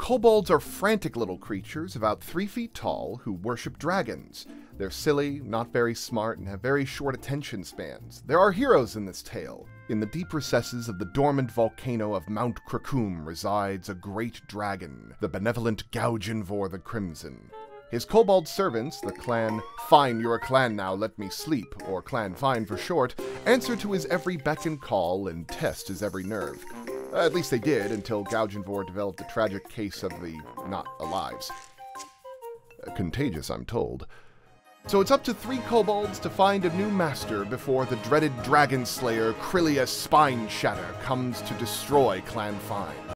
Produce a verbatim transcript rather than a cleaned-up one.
Kobolds are frantic little creatures about three feet tall who worship dragons. They're silly, not very smart, and have very short attention spans. There are heroes in this tale. In the deep recesses of the dormant volcano of Mount Krakum resides a great dragon, the benevolent Gaujinvor the Crimson. His kobold servants, the clan Fine You're a Clan Now Let Me Sleep, or Clan Fine for short, answer to his every beck and call and test his every nerve. At least they did, until Gaujinvor developed the tragic case of the not-alives. Contagious, I'm told. So it's up to three kobolds to find a new master before the dreaded dragon slayer Krillia Spineshatter comes to destroy Clan Fine.